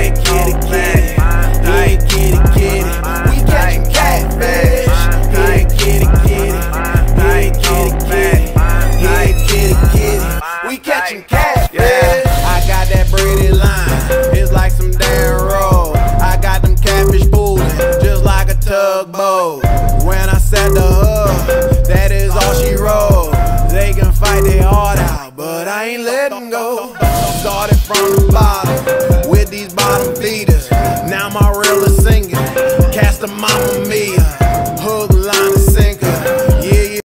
kitty, kitty. Yeah, kitty, kitty. We catching catfish. Yeah, kitty, kitty. Yeah, kitty, kitty. Yeah, kitty, kitty. We catching catfish. I got that pretty line. It's like some damn roll. I got them catfish pooling just like a tugboat. When I set the hook, that is all she wrote. They can fight their heart out, but I ain't letting go. Started from the bottom with these